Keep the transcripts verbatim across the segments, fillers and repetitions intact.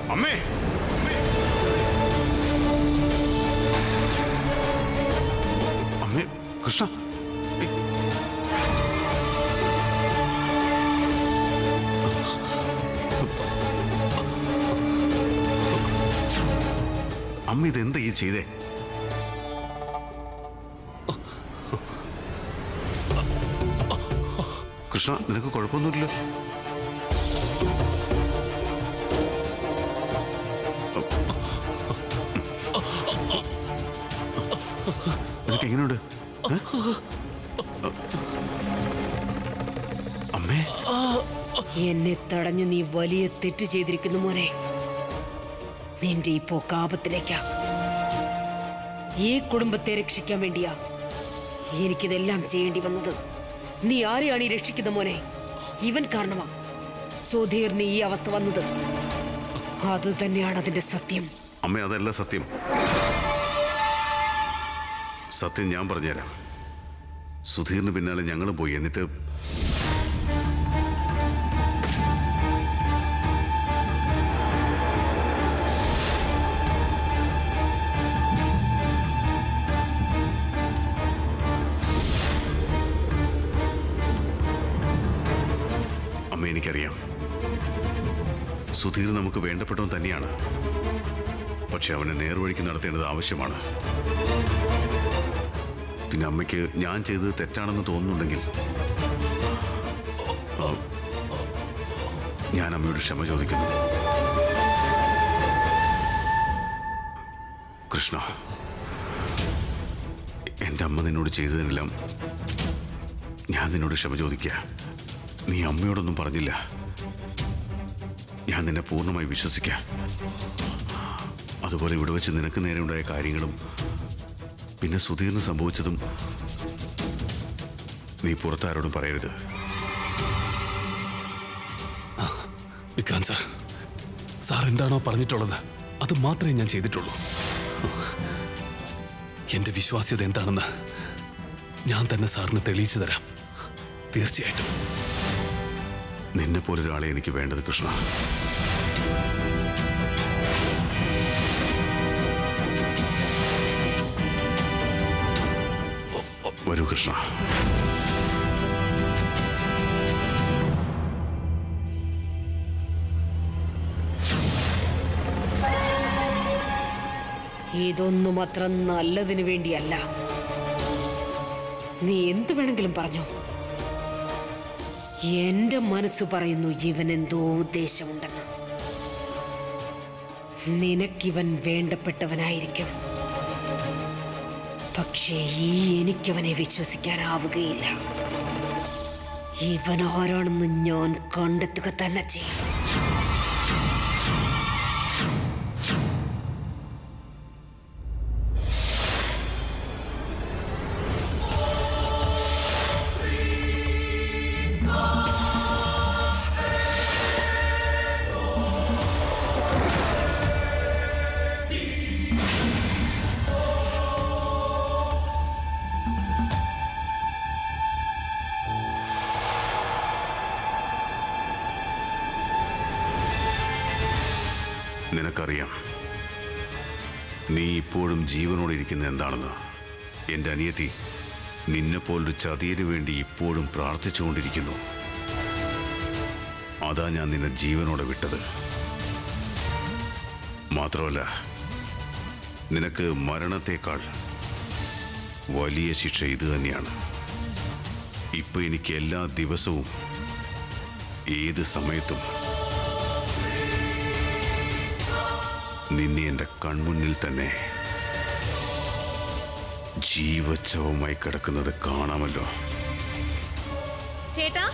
അമ്മേ അമ്മേ കൃഷ്ണ അമ്മ ഇതെന്താ ഈ ചെയ്തേ? കൃഷ്ണ നിനക്ക് കുഴപ്പമൊന്നുമില്ല? നിനക്ക് എങ്ങനെയുണ്ട്? അമ്മേ എന്നെ തടഞ്ഞു നീ വലിയ തെറ്റ് ചെയ്തിരിക്കുന്നു മോനെ. നിന്റെ ഈ പോക്കാപത്തിലേക്കാ. ഈ കുടുംബത്തെ രക്ഷിക്കാൻ വേണ്ടിയാ എനിക്കിതെല്ലാം ചെയ്യേണ്ടി വന്നത്. നീ ആരെയാണ് ഈ രക്ഷിക്കുന്ന മോനെ? ഇവൻ കാരണമാ സുധീറിന് ഈ അവസ്ഥ വന്നത്. അത് തന്നെയാണ് അതിന്റെ സത്യം. അമ്മ അതല്ല സത്യം. സത്യം ഞാൻ പറഞ്ഞുതരാം. സുധീറിന് പിന്നാലെ ഞങ്ങളും പോയി. എന്നിട്ട് അമ്മ എനിക്കറിയാം സുധീർ നമുക്ക് വേണ്ടപ്പെട്ടവൻ തന്നെയാണ്. പക്ഷെ അവനെ നേർവഴിക്ക് നടത്തേണ്ടത് ആവശ്യമാണ്. പിന്നെ അമ്മയ്ക്ക് ഞാൻ ചെയ്തത് തെറ്റാണെന്ന് തോന്നുന്നുണ്ടെങ്കിൽ ഞാൻ അമ്മയോട് ക്ഷമ ചോദിക്കുന്നു. കൃഷ്ണ, എൻ്റെ അമ്മ നിന്നോട് ചെയ്തതിനെല്ലാം ഞാൻ നിന്നോട് ക്ഷമ ചോദിക്കുക. നീ അമ്മയോടൊന്നും പറഞ്ഞില്ല. ഞാൻ നിന്നെ പൂർണ്ണമായി വിശ്വസിക്കാം. അതുപോലെ ഇവിടെ വെച്ച് നിനക്ക് നേരെ ഉണ്ടായ കാര്യങ്ങളും പിന്നെ സുധീറിന് സംഭവിച്ചതും നീ പുറത്താരോടും പറയരുത്. വിക്രാന്ത് സാർ, സാർ എന്താണോ പറഞ്ഞിട്ടുള്ളത് അത് മാത്രമേ ഞാൻ ചെയ്തിട്ടുള്ളൂ. എന്റെ വിശ്വാസ്യത എന്താണെന്ന് ഞാൻ തന്നെ സാറിന് തെളിയിച്ചു തരാം. തീർച്ചയായിട്ടും. നിന്നെ പോലൊരാളെ എനിക്ക് വേണ്ടത് കൃഷ്ണ. വരൂ കൃഷ്ണ. ഇതൊന്നും അത്ര നല്ലതിന് വേണ്ടിയല്ല. നീ എന്തു വേണമെങ്കിലും പറഞ്ഞോ. എന്റെ മനസ്സ് പറയുന്നു ഇവൻ എന്തോ ഉദ്ദേശമുണ്ടെന്ന്. നിനക്കിവൻ വേണ്ടപ്പെട്ടവനായിരിക്കും. പക്ഷേ ഈ എനിക്കവനെ വിശ്വസിക്കാനാവുകയില്ല. ഇവൻ ആരാണെന്ന് ഞാൻ കണ്ടെത്തുക തന്നെ ചെയ്യും. നിനക്കറിയാം നീ ഇപ്പോഴും ജീവനോടെ ഇരിക്കുന്നത് എന്താണെന്ന്. എൻ്റെ അനിയത്തി നിന്നെപ്പോലൊരു ചതിയന് വേണ്ടി ഇപ്പോഴും പ്രാർത്ഥിച്ചുകൊണ്ടിരിക്കുന്നു. അതാ ഞാൻ നിന്നെ ജീവനോടെ വിട്ടത്. മാത്രമല്ല, നിനക്ക് മരണത്തേക്കാൾ വലിയ ശിക്ഷ ഇത് തന്നെയാണ്. ഇപ്പൊ എനിക്ക് എല്ലാ ദിവസവും ഏത് സമയത്തും നിന്നെ എൻ്റെ കൺമുന്നിൽ തന്നെ ജീവച്ഛവമായി കിടക്കുന്നത് കാണാമല്ലോ. ചേട്ടാ,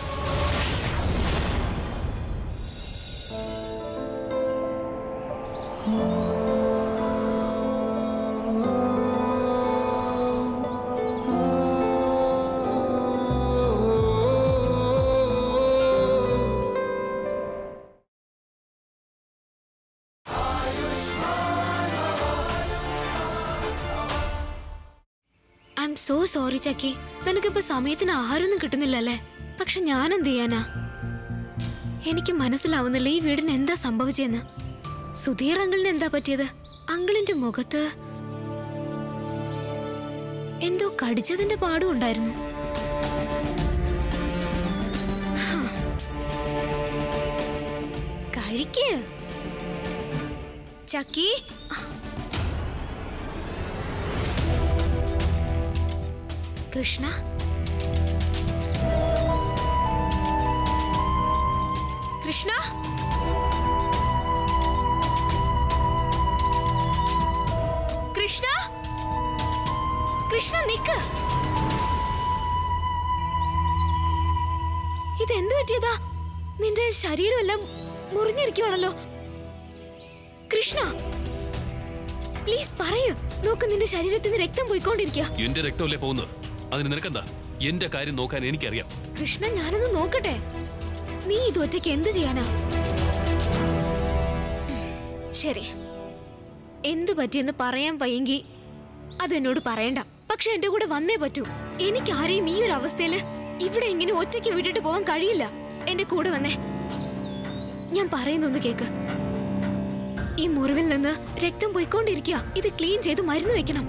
സോ സോറി ചക്കി. നിനക്കിപ്പോ സമയത്തിന് ആഹാരമൊന്നും കിട്ടുന്നില്ലല്ലേ? പക്ഷെ ഞാൻ എന്ത് ചെയ്യാനാ? എനിക്ക് മനസ്സിലാവുന്നില്ല ഈ വീടിന് എന്താ സംഭവിച്ചെന്ന്. സുധീർ അങ്കിളിന് എന്താ പറ്റിയത്? അങ്കിളിന്റെ മുഖത്ത് എന്തോ കടിച്ചതിന്റെ പാടും ഉണ്ടായിരുന്നു. കഴിക്ക് ചക്കി. കൃഷ്ണ, കൃഷ്ണ, കൃഷ്ണ, കൃഷ്ണ നിക്ക്. ഇതെന്ത് പറ്റിയതാ? നിന്റെ ശരീരമെല്ലാം മുറിഞ്ഞിരിക്കുവാണല്ലോ. കൃഷ്ണ പ്ലീസ് പറയൂ. നോക്ക്, നിന്റെ ശരീരത്തിൽ നിന്ന് രക്തം പോയിക്കൊണ്ടിരിക്കുക. എന്റെ രക്തമല്ലേ പോകുന്നത്? അതിന് നിനക്കെന്താ? എന്റെ കാര്യം നോക്കാൻ എനിക്കറിയാം. കൃഷ്ണ, ഞാനൊന്ന് നോക്കട്ടെ. നീ ഇത് ഒറ്റയ്ക്ക് എന്ത് ചെയ്യാനാ? ശരി, എന്തു പറ്റിയെന്ന് പറയാൻ വയ്യെങ്കിൽ അതെന്നോട് പറയണ്ട. പക്ഷെ എന്റെ കൂടെ വന്നേ പറ്റൂ. എനിക്ക് ആരെയും ഈ ഒരു അവസ്ഥയില് ഇവിടെ ഇങ്ങനെ ഒറ്റയ്ക്ക് വിട്ടിട്ട് പോകാൻ കഴിയില്ല. എന്റെ കൂടെ വന്നേ. ഞാൻ പറയുന്നൊന്ന് കേക്ക്. ഈ മുറിവിൽ നിന്ന് രക്തം പോയിക്കൊണ്ടിരിക്കുക. ഇത് ക്ലീൻ ചെയ്ത് മരുന്ന് വെക്കണം.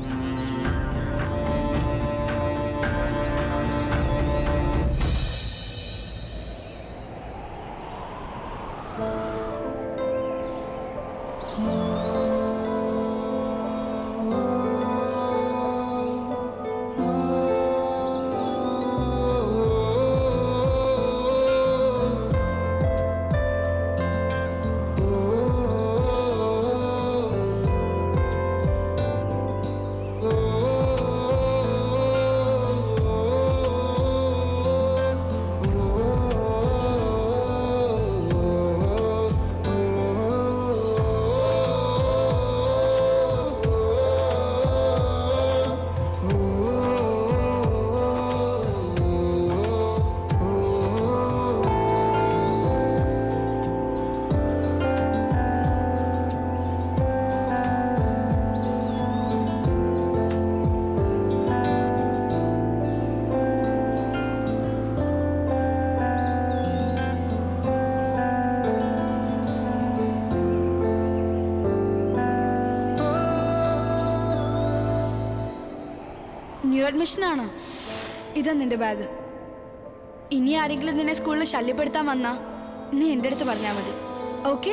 ന്യൂ അഡ്മിഷൻ ആണോ? ഇതാ നിന്റെ ബാഗ്. ഇനി ആരെങ്കിലും നിന്നെ സ്കൂളിൽ ശല്യപ്പെടുത്താൻ വന്നാ നീ എൻ്റെ അടുത്ത് പറഞ്ഞാൽ മതി. ഓക്കെ?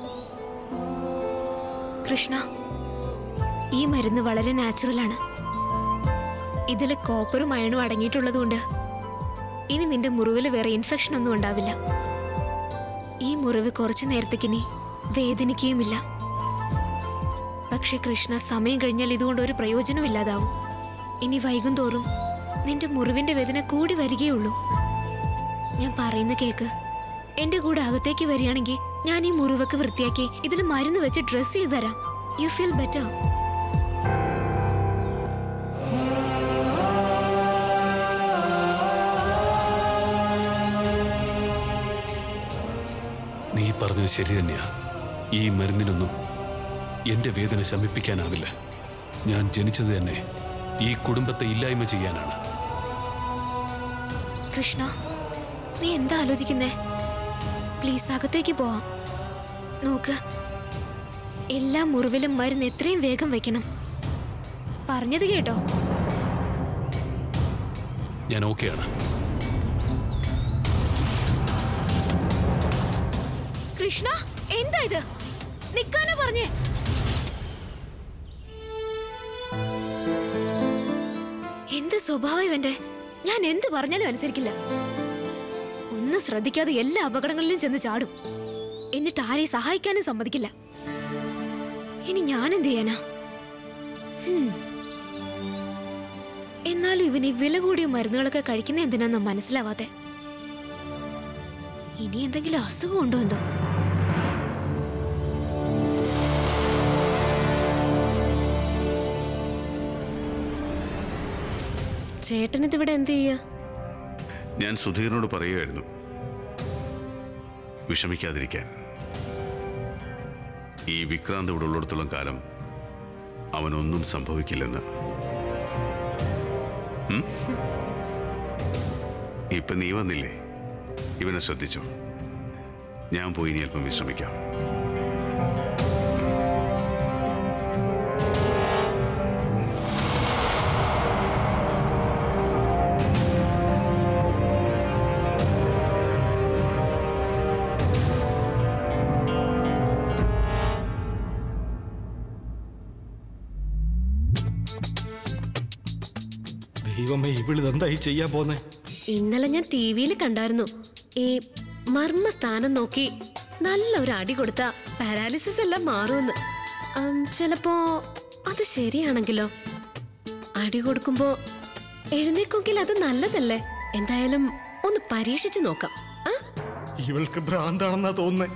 കൃഷ്ണ, ഈ മരുന്ന് വളരെ നാച്ചുറൽ ആണ്. ഇതില് കോപ്പറും അയണും അടങ്ങിയിട്ടുള്ളത് കൊണ്ട് ഇനി നിന്റെ മുറിവിൽ വേറെ ഇൻഫെക്ഷൻ ഒന്നും ഉണ്ടാവില്ല. ഈ മുറിവ് കുറച്ചു നേരത്തേക്കിനി വേദനിക്കുകയുമില്ല. പക്ഷെ കൃഷ്ണ, സമയം കഴിഞ്ഞാൽ ഇതുകൊണ്ട് ഒരു പ്രയോജനവും ഇല്ലാതാവും. ഇനി വൈകും തോറും നിന്റെ മുറിവിന്റെ വേദന കൂടി വരികയുള്ളൂ. ഞാൻ പറയുന്ന കേക്ക്. എന്റെ കൂടെ അകത്തേക്ക് വരികയാണെങ്കിൽ ഞാൻ ഈ മുറിവൊക്കെ വൃത്തിയാക്കി ഇതിൽ മരുന്ന് വെച്ച് ഡ്രസ് ചെയ്ത് തരാം. You feel better. നീ പറഞ്ഞത് ശരി തന്നെയാ. ഈ മരുന്നിനൊന്നും എന്റെ വേദന ശമിപ്പിക്കാനാവില്ല. ഞാൻ ജനിച്ചത് തന്നെ ഈ കുടുംബത്തെ ഇല്ലായ്മ ചെയ്യാനാണ്. കൃഷ്ണ, നീ എന്താ ആലോചിക്കുന്നേ? പ്ലീസ് അകത്തേക്ക് പോവാം. നോക്ക്, എല്ലാ മുറിവിലും മരുന്ന് എത്രയും വേഗം വെക്കണം. പറഞ്ഞത് കേട്ടോ? ഞാൻ ഓക്കെയാണ്. കൃഷ്ണ, എന്താ ഇത്? നിക്കാനാ പറഞ്ഞേ. എന്ത് സ്വഭാവം ഇവന്റെ! ഞാൻ എന്ത് പറഞ്ഞാലും അനുസരിക്കില്ല. ഒന്നും ശ്രദ്ധിക്കാതെ എല്ലാ അപകടങ്ങളിലും ചെന്ന് ചാടും. എന്നിട്ട് ആരെയും സഹായിക്കാനും സമ്മതിക്കില്ല. ഇനി ഞാൻ എന്ത് ചെയ്യാനാ? എന്നാലും ഇവന് വില കൂടിയ മരുന്നുകളൊക്കെ കഴിക്കുന്ന എന്തിനാന്ന് മനസ്സിലാവാതെ. ഇനി എന്തെങ്കിലും അസുഖം ഉണ്ടോ എന്തോ? ചേട്ടനിതിവിടെ എന്ത് ചെയ്യാ? ഞാൻ സുധീറിനോട് പറയുകയായിരുന്നു വിഷമിക്കാതിരിക്കാൻ. ഈ വിക്രാന്ത് ഇവിടെ ഉള്ളിടത്തോളം കാലം അവനൊന്നും സംഭവിക്കില്ലെന്ന്. ഇപ്പൊ നീ വന്നില്ലേ, ഇവനെ ശ്രദ്ധിച്ചോ. ഞാൻ പോയി ഇനി അല്പം വിശ്രമിക്കാം. ദൈവമേ, ഇവളിതെന്തായി ചെയ്യാൻ പോന്നെ? ഇന്നലെ ഞാൻ ടി വിയിൽ കണ്ടായിരുന്നു, ഈ മർമ്മ സ്ഥാനം നോക്കി നല്ല ഒരു അടി കൊടുത്ത പാരാലിസിസ് എല്ലാം മാറുമെന്ന്. ചിലപ്പോ അത് ശരിയാണെങ്കിലോ? അടി കൊടുക്കുമ്പോ എഴുന്നേക്കെങ്കിൽ അത് നല്ലതല്ലേ? എന്തായാലും ഒന്ന് പരീക്ഷിച്ചു നോക്കാം. ഇവൾക്ക് ഭ്രാന്താണെന്നാ തോന്നുന്നേ.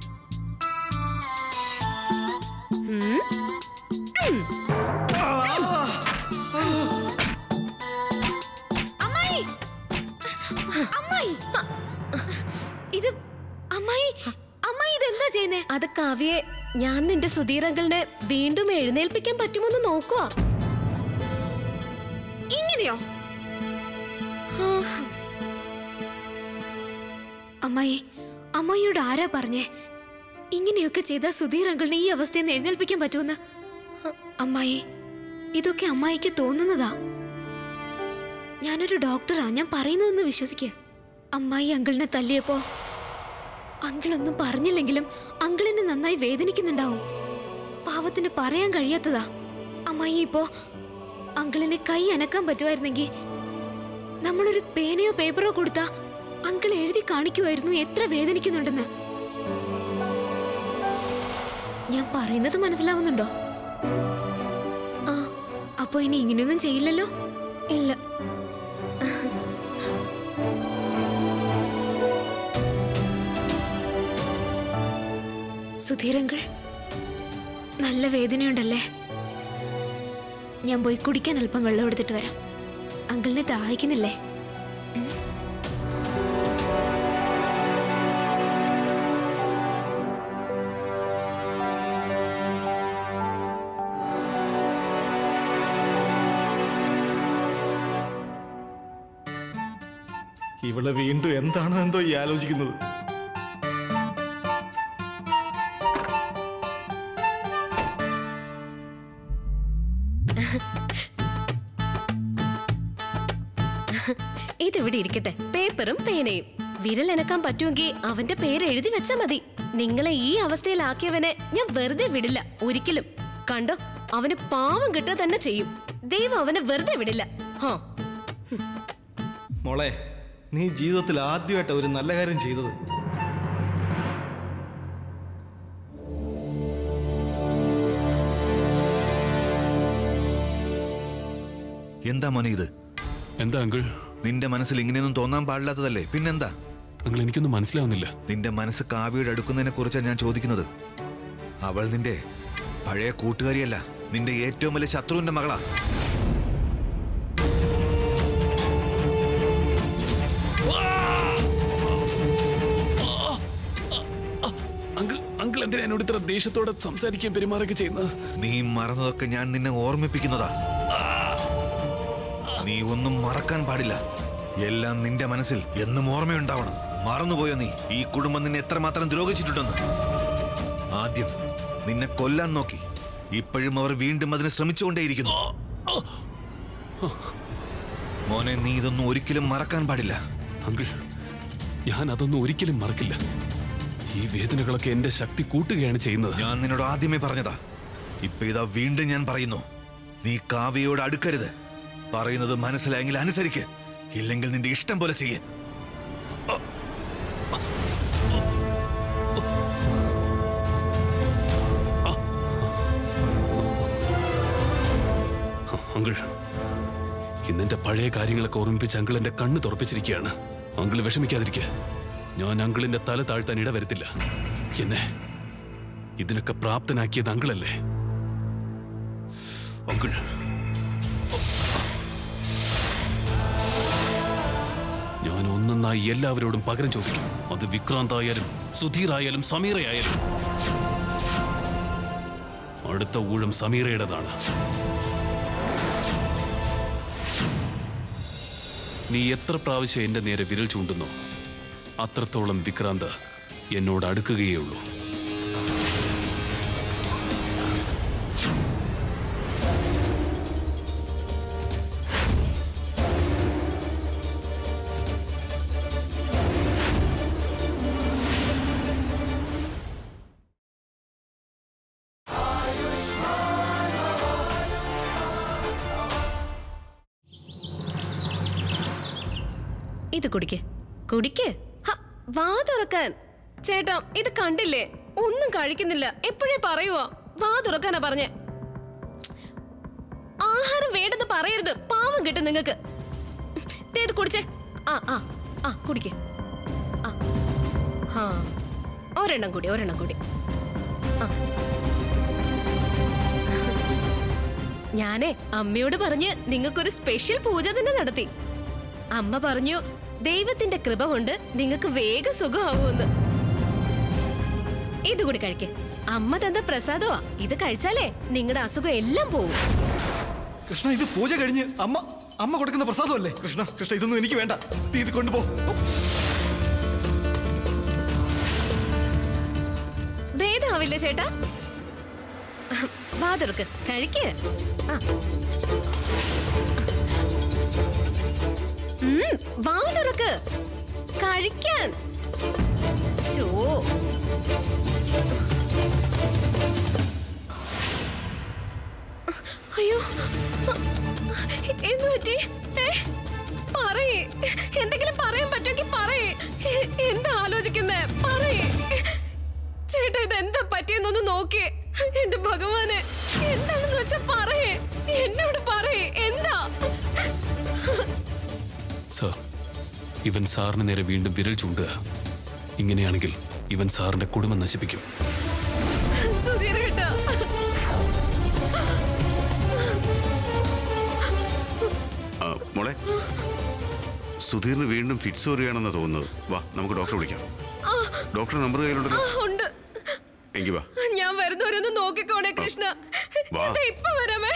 ഇത് അമ്മായി, അമ്മായി ഇതെന്താ ചെയ്യുന്നേ? അത് കാവ്യെ, ഞാൻ നിന്റെ സുധീരങ്കളിനെ വീണ്ടും എഴുന്നേൽപ്പിക്കാൻ പറ്റുമെന്ന് നോക്കുക. ഇങ്ങനെയോ? അമ്മായി, അമ്മായിയോട് ആരാ പറഞ്ഞേ ഇങ്ങനെയൊക്കെ ചെയ്താൽ സുധീർ അങ്കിളിനെ ഈ അവസ്ഥയിൽ നിന്ന് എഴുന്നേൽപ്പിക്കാൻ പറ്റുമെന്ന്? അമ്മായി, ഇതൊക്കെ അമ്മായിക്ക് തോന്നുന്നതാ. ഞാനൊരു ഡോക്ടറാ, ഞാൻ പറയുന്നതൊന്ന് വിശ്വസിക്കുക. അമ്മായി അങ്കിളിനെ തല്ലിയപ്പോ അങ്കിളൊന്നും പറഞ്ഞില്ലെങ്കിലും അങ്കിളിന് നന്നായി വേദനിക്കുന്നുണ്ടാവും. പാവത്തിന് പറയാൻ കഴിയാത്തതാ. അമ്മായി, ഇപ്പോ അങ്കിളിനെ കൈ അനക്കാൻ പറ്റുമായിരുന്നെങ്കിൽ നമ്മളൊരു പേനയോ പേപ്പറോ കൊടുത്താ അങ്കിൾ എഴുതി കാണിക്കുമായിരുന്നു എത്ര വേദനിക്കുന്നുണ്ടെന്ന്. ഞാൻ പറയുന്നത് മനസ്സിലാവുന്നുണ്ടോ? ആ, അപ്പൊ ഇനി ഇങ്ങനെയൊന്നും ചെയ്യില്ലല്ലോ? ഇല്ല. സുധീരങ്കൾ, നല്ല വേദനയുണ്ടല്ലേ? ഞാൻ പോയി കുടിക്കാൻ അല്പം വെള്ളം എടുത്തിട്ട് വരാം. അങ്കിളിനെ ദാഹിക്കുന്നില്ലേ? ഇവള് വീണ്ടും എന്താണോ എന്തോ ഈ ആലോചിക്കുന്നത്. ഇതിവിടെ ഇരിക്കട്ടെ, പേപ്പറും പേനയും. വിരലനക്കാൻ പറ്റുമെങ്കിൽ അവന്റെ പേര് എഴുതി വെച്ചാ മതി. നിങ്ങളെ ഈ അവസ്ഥയിലാക്കിയവനെ ഞാൻ വെറുതെ വിടില്ല ഒരിക്കലും. കണ്ടോ, അവന് പാവം കിട്ടുക തന്നെ ചെയ്യും. ദൈവം അവനെ വെറുതെ വിടില്ല. ഹാ മോളെ, നീ ജീവിതത്തിൽ ആദ്യമായിട്ട് ഒരു നല്ല കാര്യം ചെയ്തത്. എന്താ മോനെ ഇത്? എന്താ അങ്കിൾ? നിന്റെ മനസ്സിൽ ഇങ്ങനെയൊന്നും തോന്നാൻ പാടില്ലാത്തതല്ലേ, പിന്നെന്താ? അങ്കിൾ, എനിക്കൊന്നും മനസ്സിലാവുന്നില്ല. നിന്റെ മനസ്സ് കാവ്യയുടെ അടുക്കുന്നതിനെ കുറിച്ചാണ് ഞാൻ ചോദിക്കുന്നത്. അവൾ നിന്റെ പഴയ കൂട്ടുകാരിയല്ല, നിന്റെ ഏറ്റവും വലിയ ശത്രുവിന്റെ മകളാ. അങ്കിൾ, അങ്കിൾ എന്തിനാ എന്നോട് ഇത്ര ദേഷ്യത്തോടെ സംസാരിക്കാൻ പെരുമാറൊക്കെ ചെയ്യുന്നത്? നീ മറന്നതൊക്കെ ഞാൻ നിന്നെ ഓർമ്മിപ്പിക്കുന്നതാ. നീ ഒന്നും മറക്കാൻ പാടില്ല. എല്ലാം നിന്റെ മനസ്സിൽ എന്നും ഓർമ്മയുണ്ടാവണം. മറന്നുപോയോ നീ ഈ കുടുംബം നിന്നെ എത്രമാത്രം ദ്രോഹിച്ചിട്ടുണ്ടെന്ന്? ആദ്യം നിന്നെ കൊല്ലാൻ നോക്കി, ഇപ്പോഴും അവർ വീണ്ടും അതിന് ശ്രമിച്ചുകൊണ്ടേയിരിക്കുന്നു. മോനെ, നീ ഇതൊന്നും ഒരിക്കലും മറക്കാൻ പാടില്ല. അങ്കിൾ, ഞാൻ അതൊന്നും ഒരിക്കലും മറക്കില്ല. ഈ വേദനകളൊക്കെ എന്റെ ശക്തി കൂട്ടുകയാണ് ചെയ്യുന്നത്. ഞാൻ നിന്നോട് ആദ്യമേ പറഞ്ഞതാ, ഇപ്പൊ ഇതാ വീണ്ടും ഞാൻ പറയുന്നു. നീ കാവ്യയോട് അടുക്കരുത്. പറയുന്നത് മനസ്സിലായെങ്കിൽ അനുസരിക്ക്, ഇല്ലെങ്കിൽ നിന്റെ ഇഷ്ടം പോലെ ചെയ്യ്. അങ്കിൾ, ഇന്നെന്റെ പഴയ കാര്യങ്ങളൊക്കെ ഓർമ്മിപ്പിച്ച് അങ്കിൾ എന്റെ കണ്ണ് തുറപ്പിച്ചിരിക്കുകയാണ്. അങ്കിൾ വിഷമിക്കാതിരിക്കുക. ഞാൻ അങ്കിളിന്റെ തല താഴ്ത്താൻ ഇടവരുത്തില്ല. എന്നെ ഇതിനൊക്കെ പ്രാപ്തനാക്കിയത് അങ്കിളല്ലേ? അങ്കിൾ, ഞാൻ ഒന്നൊന്നായി എല്ലാവരോടും പകരം ചോദിക്കും. അത് വിക്രാന്ത് ആയാലും സുധീർ ആയാലും സമീറയായാലും. അടുത്ത ഊഴം സമീറയുടേതാണ്. നീ എത്ര പ്രാവശ്യം എന്റെ നേരെ വിരൽ ചൂണ്ടുന്നു, അത്രത്തോളം വിക്രാന്ത് എന്നോട് അടുക്കുകയുള്ളൂ. ഇത് കുടിക്ക് കുടിക്ക്. വാ തുറക്കാൻ. ചേട്ടാ ഇത് കണ്ടില്ലേ, ഒന്നും കഴിക്കുന്നില്ല. എപ്പോഴേ പറയുവാ വാ തുറക്കാനാ പറഞ്ഞേ. ആഹാരം വേണ്ടെന്ന് പറയരുത്, പാവം കിട്ടും നിങ്ങക്ക്. ഇത് കുടിച്ചേ. ആ ആ ആ കുടിക്ക്. ആ ഒരെണ്ണം കൂടി ഒരെണ്ണം കൂടി. ആ ഞാനേ അമ്മയോട് പറഞ്ഞ് നിങ്ങൾക്കൊരു സ്പെഷ്യൽ പൂജ തന്നെ നടത്തി. അമ്മ പറഞ്ഞു ദൈവത്തിന്റെ കൃപ കൊണ്ട് നിങ്ങൾക്ക് വേഗം സുഖമാകുമെന്ന്. ഇത് കൂടി കഴിക്കേ. അമ്മ തന്ന പ്രസാദമാ, ഇത് കഴിച്ചാലേ നിങ്ങളുടെ അസുഖം എല്ലാം പോവും. കൃഷ്ണ, ഇത് പൂജ കഴിഞ്ഞ് അമ്മ അമ്മ കൊടുക്കുന്ന പ്രസാദമല്ലേ? കൃഷ്ണ കൃഷ്ണ ഇതൊന്നും എനിക്ക് വേണ്ട, നീ ഇത് കൊണ്ടുപോ. ഭേദമാവില്ലേ ചേട്ടാ? വാ തുറക്ക്, കഴിക്ക്. ആ വാ തുറക്ക്, കഴിക്കാൻ. ശോ, അയ്യോ എന്തു പറ്റി? പറയേ, എന്തെങ്കിലും പറയാൻ പറ്റുമെങ്കിൽ പറയേ. എന്താ ആലോചിക്കുന്നേ? പറയേ ചേട്ടാ, ഇത് എന്താ പറ്റിയെന്നൊന്ന് നോക്കിയേ. എന്റെ ഭഗവാനെ, എന്താണെന്ന് വെച്ചാ പറയേ, എന്നോട് പറയേ. എന്താ? സർ, ഇവൻ സാറിന് നേരെ വീണ്ടും വിരൽ ചൂണ്ടുക. ഇങ്ങനെയാണെങ്കിൽ ഇവൻ സാറിന്റെ കുടുംബം നശിപ്പിക്കും. സുധീർ കേട്ടോ, മോളെ, സുധീറിന് വീണ്ടും ഫിറ്റ്സ് വരികയാണെന്ന് തോന്നുന്നത്. വാ, നമുക്ക് ഡോക്ടറെ വിളിക്കാം. ഡോക്ടറുടെ നമ്പർ കയ്യിലുണ്ടല്ലോ. ഉണ്ട്. എങ്കിൽ വാ. ഞാൻ വരുന്നവരൊന്ന് നോക്കിക്കോണേ കൃഷ്ണ. ഇപ്പൊ വരാമേ.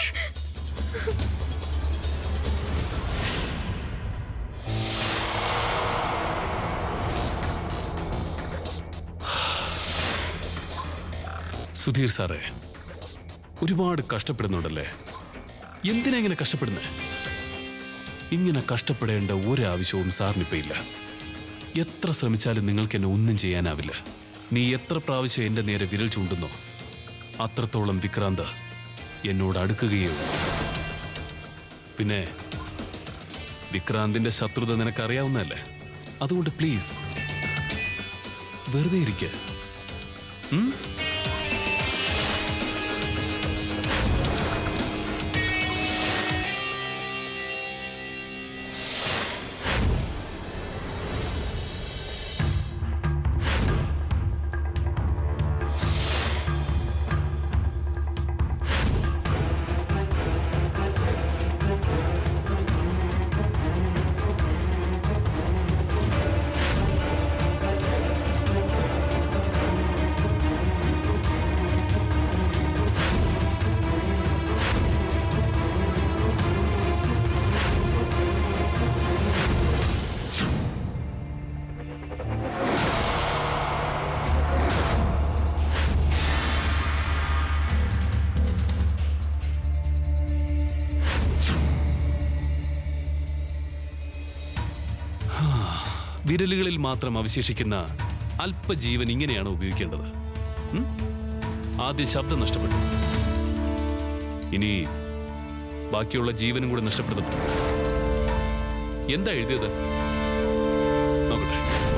സുധീർ സാറേ, ഒരുപാട് കഷ്ടപ്പെടുന്നുണ്ടല്ലേ? എന്തിനാ ഇങ്ങനെ കഷ്ടപ്പെടുന്നേ? ഇങ്ങനെ കഷ്ടപ്പെടേണ്ട ഒരാവശ്യവും സാറിനിപ്പോ ഇല്ല. എത്ര ശ്രമിച്ചാലും നിങ്ങൾക്ക് എന്നെ ഒന്നും ചെയ്യാനാവില്ല. നീ എത്ര പ്രാവശ്യം എന്റെ നേരെ വിരൽ ചൂണ്ടുന്നോ അത്രത്തോളം വിക്രാന്ത് എന്നോട് അടുക്കുകയുള്ളൂ. പിന്നെ വിക്രാന്തിന്റെ ശത്രുത നിനക്കറിയാവുന്നതല്ലേ? അതുകൊണ്ട് പ്ലീസ് വെറുതെ ഇരിക്ക. വിരലുകളിൽ മാത്രം അവശേഷിക്കുന്ന അല്പജീവൻ ഇങ്ങനെയാണ് ഉപയോഗിക്കേണ്ടത്. ആദ്യം ശബ്ദം നഷ്ടപ്പെട്ടു, ഇനി ബാക്കിയുള്ള ജീവനും കൂടെ നഷ്ടപ്പെടുത്തുന്നു. എന്താ എഴുതിയത്? നോക്കട്ടെ.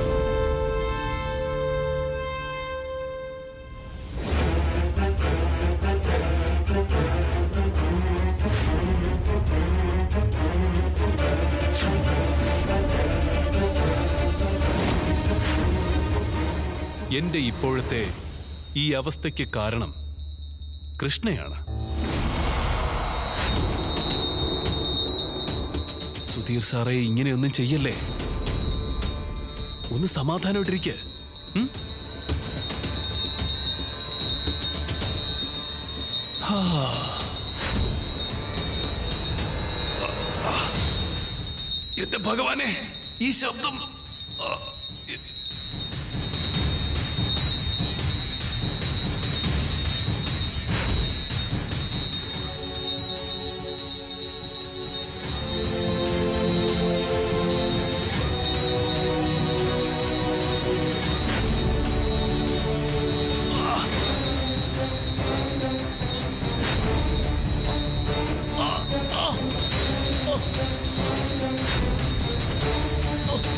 എന്റെ ഇപ്പോഴത്തെ ഈ അവസ്ഥയ്ക്ക് കാരണം കൃഷ്ണയാണ്. സുധീർ സാറേ, ഇങ്ങനെയൊന്നും ചെയ്യല്ലേ. ഒന്ന് സമാധാനമായിട്ടിരിക്ക. എന്റെ ഭഗവാനെ, ഈ ശബ്ദം Oh!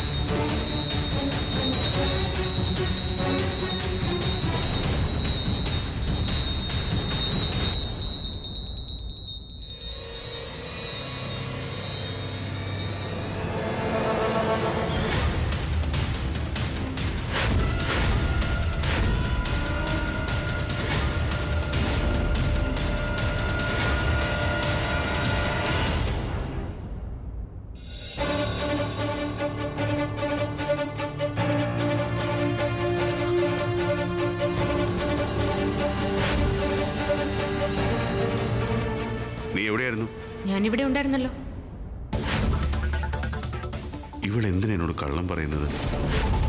എവിടെയായിരുന്നു? ഞാനിവിടെ ഉണ്ടായിരുന്നല്ലോ. ഇവൾ എന്തിനാ എന്നോട് കള്ളം പറയുന്നത്?